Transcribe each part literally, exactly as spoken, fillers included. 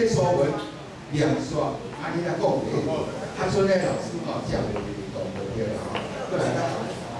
这所文两刷，安尼来讲袂，啊，所以呢，老师吼讲袂懂不对啦吼，过来咱。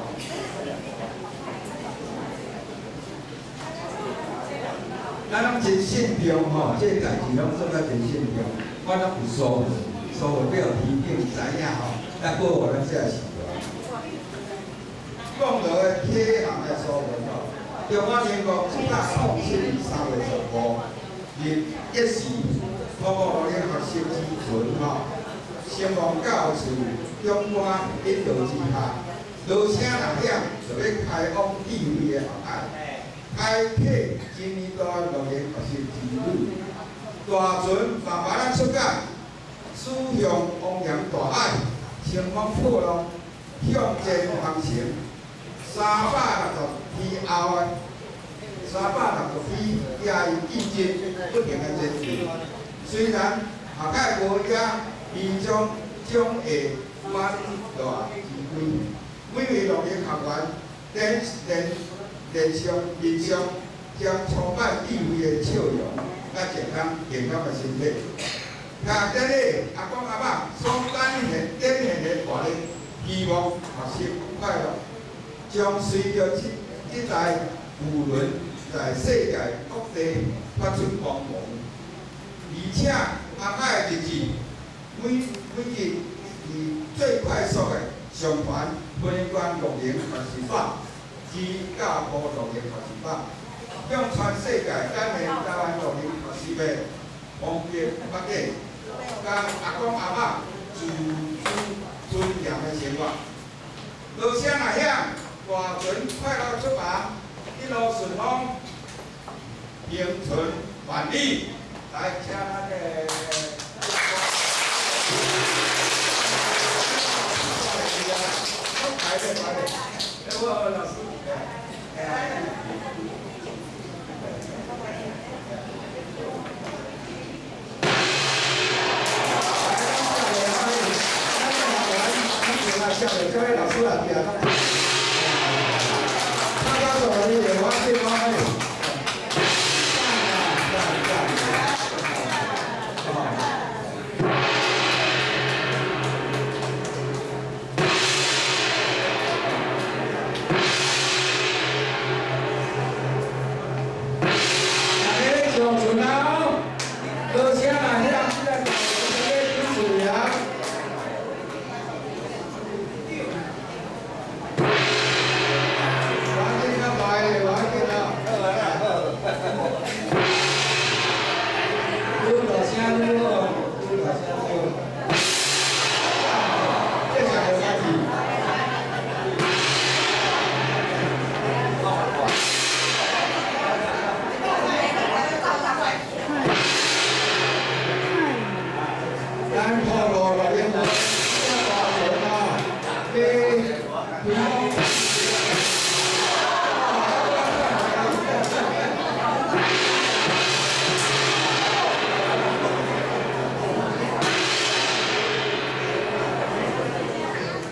咱拢真慎重吼，这代志拢做得真慎重，我拢有所文，所文要提醒知影吼，来保护咱这个时代。讲到的启航的所文吼，中华民国一百零七年三月十五日一时，通过农业学习之存吼，成功教授中华领导之下，老声呐响就要开放智慧的学校。开启今年度农业学习之旅，大船慢慢仔出港，驶向汪洋大海，乘风破浪，向前航行。三百六十天后啊，三百六十天也已至今不停的前进。虽然学界国家已将将会满大之规，每位农业学员连连。连上面上将充满智慧的笑容，甲健康健康的身体。甲今日阿公阿妈所展现展现的活力、希望、学习快乐，将随着这这台五轮在世界各地发出光芒。而且阿海的日子，每每日以最快速的上传分关农业学习法。之教科农业学习法，向全世界展现台湾农业学习的方便发展，甲阿公阿嬷自主尊严的生活。老声呐响，大船快乐出发，一路顺风，平顺万里。来，请咱的。来，来，来，来，我老师。